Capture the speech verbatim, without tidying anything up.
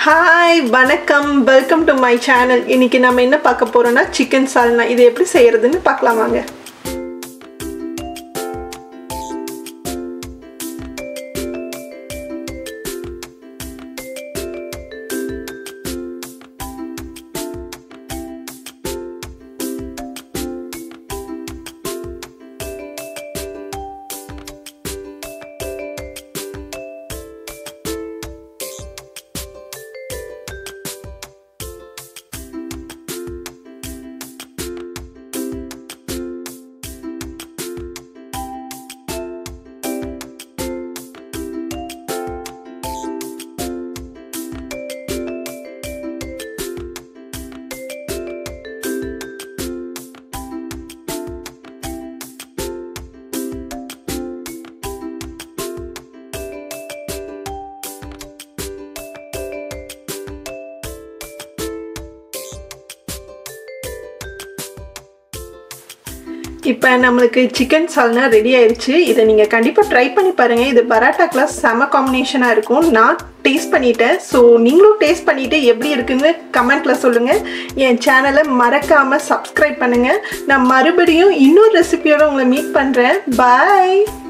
Hi, வணக்கம், welcome to my channel. இன்னைக்கு நாம என்ன பார்க்க போறோம்னா chicken salna. இது எப்படி செய்யறதுன்னு பார்க்கலாம் வாங்க. இப்போ நமக்கு சிக்கன் சால்னா ரெடி ஆயிருச்சு. இதை நீங்கள் கண்டிப்பாக ட்ரை பண்ணி பாருங்கள். இது பரோட்டா கிளாஸ் செம காம்பினேஷனாக இருக்கும். நான் டேஸ்ட் பண்ணிட்டேன். ஸோ நீங்களும் டேஸ்ட் பண்ணிவிட்டு எப்படி இருக்குன்னு கமெண்ட்டில் சொல்லுங்கள். என் சேனலை மறக்காமல் சப்ஸ்கிரைப் பண்ணுங்கள். நான் மறுபடியும் இன்னொரு ரெசிபியோடு உங்களை மீட் பண்ணுறேன். பாய்.